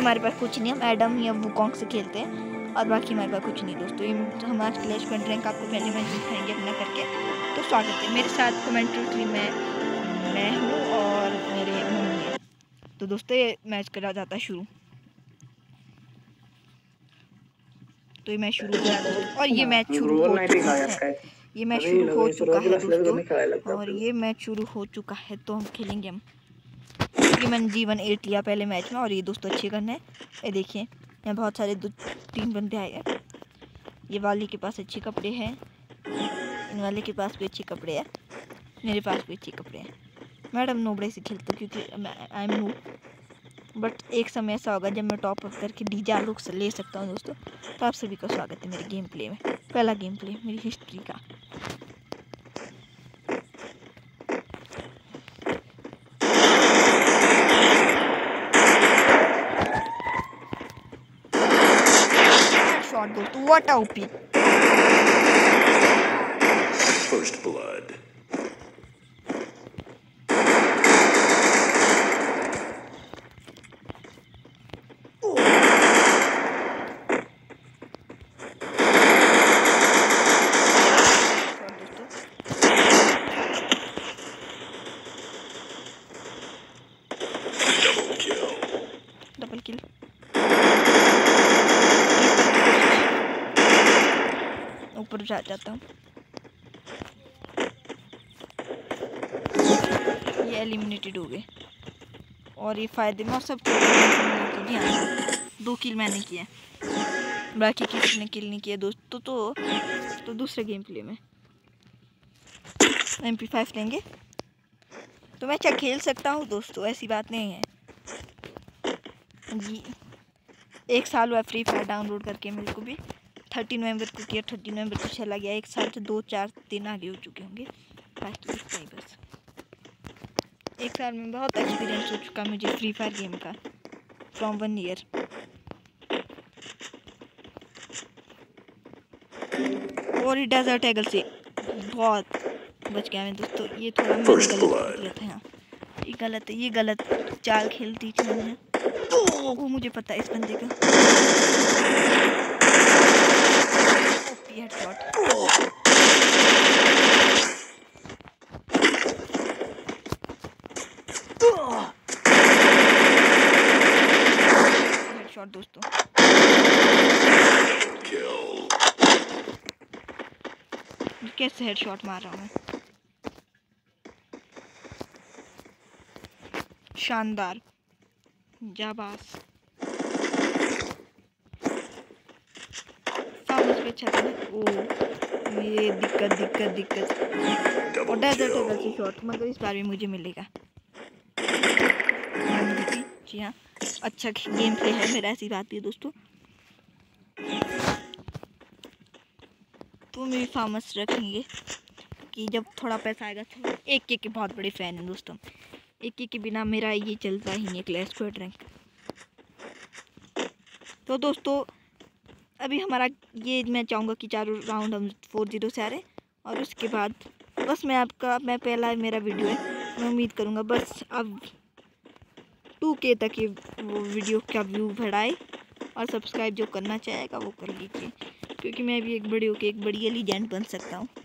हमारे पास कुछ नहीं, हम एडम या वुकॉन्ग से खेलते हैं और बाकी हमारे पास कुछ नहीं दोस्तों। ये हम आज क्लैश पॉइंट रैंक आपको पहले मैच दिखाएंगे अपना करके। तो स्वागत है मेरे साथ कमेंट्री में मैं हूँ और मेरे मम्मी है। तो दोस्तों ये मैच करा जाता है शुरू। तो ये मैच शुरू हो गया दोस्तों और ये मैच शुरू हो चुका है। ये मैच शुरू हो चुका है दोस्तों और ये मैच शुरू हो चुका है। तो हम खेलेंगे हम, क्योंकि मैंने जीवन 8 लिया पहले मैच में और ये दोस्तों अच्छे गन है। ये देखिए यहाँ बहुत सारे 2-3 बंदे आए हैं। ये वाली के पास अच्छे कपड़े हैं, इन वाले के पास भी अच्छे कपड़े हैं, मेरे पास भी अच्छे कपड़े हैं। मैडम नोबड़े से खेलते क्योंकि आई एम नो, बट एक समय ऐसा होगा जब मैं टॉप अप करके डीजे लुक से ले सकता हूँ दोस्तों। तो आप सभी का स्वागत है मेरे गेम प्ले में, पहला गेम प्ले मेरी हिस्ट्री का। शॉट दोस्तों, what a OP First blood. Double kill. ऊपर जा जाता हूँ। ये एलिमिनेटेड हो गए और ये फायदे में और सब जी हाँ 2 किल मैंने किए, बाकी किसी ने किल नहीं किया दोस्तों। तो दूसरे गेम प्ले में MP5 लेंगे तो मैं अच्छा खेल सकता हूँ दोस्तों, ऐसी बात नहीं है जी। 1 साल हुआ फ्री फायर डाउनलोड करके मेरे को भी। 30 नवंबर को किया, 30 नवंबर को चला गया। 1 साल से 2-4 दिन आगे हो चुके होंगे, बाकी इतना ही बस। 1 साल में बहुत एक्सपीरियंस हो चुका मुझे फ्री फायर गेम का, फ्रॉम 1 ईयर। और ये डेजर्ट एगल से बहुत बच गया मैं दोस्तों। ये थोड़ा मैंने गलत किया था यहाँ, ये गलत है, ये गलत चाल खेलती थी मैंने। वो मुझे पता है इस बंदे का। हेडशॉट हेडशॉट दोस्तों। कैसे हेडशॉट मार रहा हूँ मैं, शानदार जाबाज। पे अच्छा था। ओ ये दिक्कत और डेजर्ट एगल से शॉट, मगर इस बार भी मुझे मिलेगा। जी हाँ अच्छा गेम प्ले है मेरा, ऐसी बात है दोस्तों। तो मेरी फार्मर्स रखेंगे कि जब थोड़ा पैसा आएगा तो एक के बहुत बड़े फ़ैन हैं दोस्तों। एक के बिना मेरा ये चलता ही नहीं, क्लैश स्क्वाड रैंक। तो दोस्तों अभी हमारा ये मैं चाहूँगा कि चारों राउंड हम 4-0 से आ रहे, और उसके बाद बस मैं पहला मेरा वीडियो है, मैं उम्मीद करूँगा बस अब 2K तक ये वो वीडियो का व्यू बढ़ाए, और सब्सक्राइब जो करना चाहेगा वो कर लीजिए, क्योंकि मैं भी एक बड़ी होकर एक बड़ी लीजेंड बन सकता हूँ।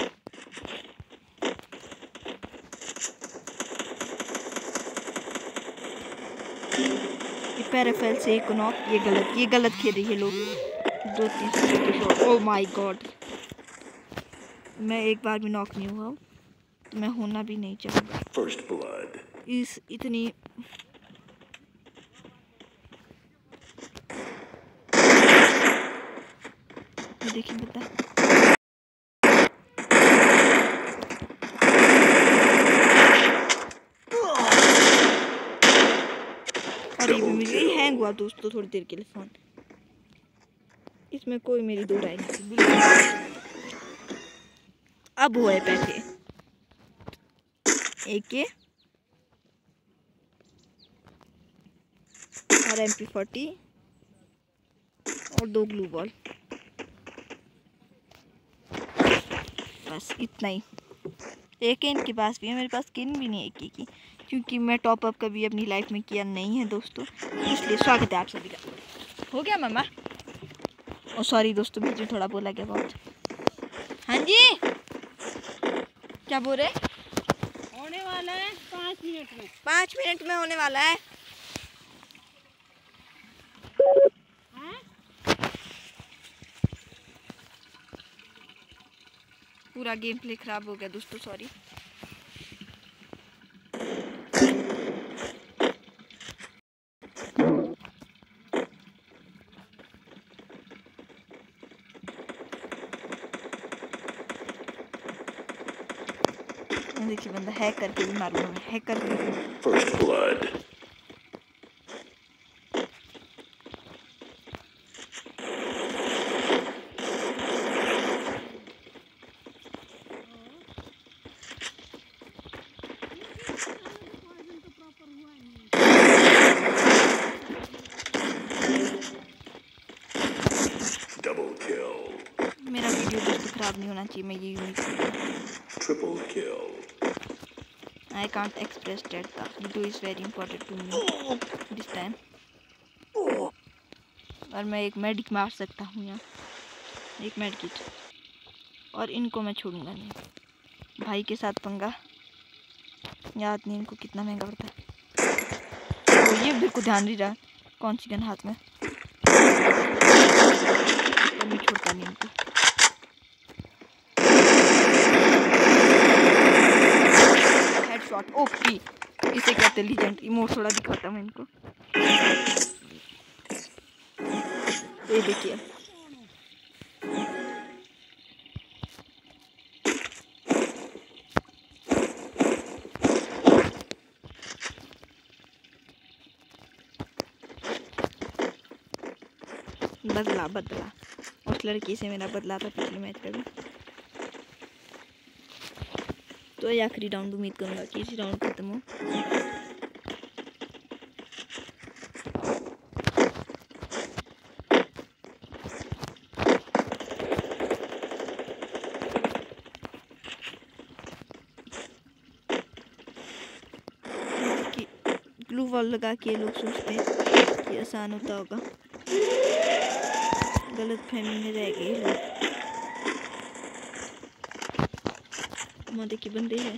ये पैराफेल से एक नॉक, ये गलत खेल रही है लोग। 2-3 शॉट, ओह माय गॉड। मैं एक बार भी नॉक नहीं हुआ, तो मैं होना भी नहीं चाहूँगा। First blood. इस इतनी देखिए बता और ये भी मुझे हैंग हुआ दोस्तों थोड़ी देर के लिए फ़ोन। इसमें कोई मेरी दो राय नहीं थी। अब हुए पैसे AK और MP40 और 2 ग्लू बॉल, बस इतना ही। एक इनके पास भी है, मेरे पास स्किन भी नहीं है की क्योंकि मैं टॉप अप कभी अपनी लाइफ में किया नहीं है दोस्तों, इसलिए स्वागत है आप सभी का। हो गया मामा? ओ सॉरी दोस्तों, बीच में थोड़ा बोला गया बहुत। हाँ जी क्या बोल रहे? होने वाला है 5 मिनट में। 5 मिनट में होने वाला है। पूरा गेम प्ले खराब हो गया दोस्तों, सॉरी। देखिए बंदा हैक करके भी मार रहा है, हैक करके। First blood. Double kill. मेरा वीडियो दोस्तों खराब नहीं होना चाहिए, मैं ये unique. Triple kill. I can't express that the video is very important to me this time। और मैं एक मेडिक मार सकता हूँ यहाँ, एक मेडिकिट, और इनको मैं छोड़ूंगा नहीं। भाई के साथ पंगा, याद नहीं इनको कितना महंगा पड़ता है। तो ये बिल्कुल ध्यान नहीं रहा कौन सी गन हाथ में, तो मैं छोड़ता नहीं इनको। हेडशॉट ओपी, इसे कहते हैं लीजेंड। इमोट थोड़ा दिखाता हूँ इनको, ये देखिए। बदला उस लड़की से मेरा बदला था पिछले मैच का भी। तो ये आखिरी राउंड, उम्मीद करूँगा कि इसी राउंड खत्म हो। ग्लू वॉल लगा के लोग सोचते हैं कि आसान होता होगा, गलत फहमी में रह गए लोग। मोदी के बंदे हैं।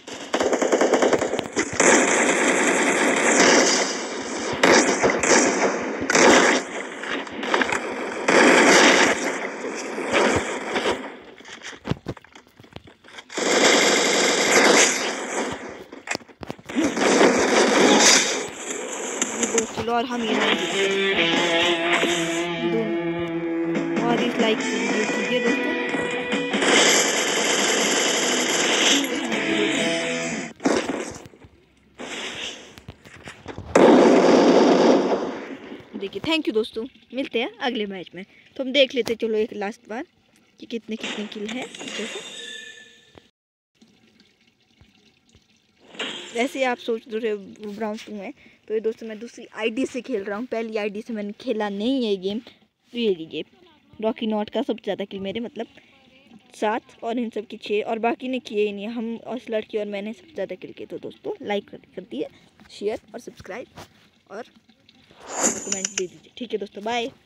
और हम ये और इस लाइक कीजिए दोस्तों। देखिए, थैंक यू दोस्तों, मिलते हैं अगले मैच में। तो हम देख लेते चलो एक लास्ट बार कि कितने कितने किल है। वैसे आप सोच रहे हो ब्राउन 2 है, तो ये दोस्तों मैं दूसरी आईडी से खेल रहा हूँ, पहली आईडी से मैंने खेला नहीं है गेम। तो ये लीजिए रॉकी नॉट का सबसे ज़्यादा किल मेरे, मतलब 7, और इन सब की 6, और बाकी ने किए ही नहीं। हम और इस लड़की और मैंने सबसे ज़्यादा किल किए। तो दोस्तों लाइक कर दिए, शेयर और सब्सक्राइब और कमेंट दे दीजिए। ठीक है दोस्तों, बाय।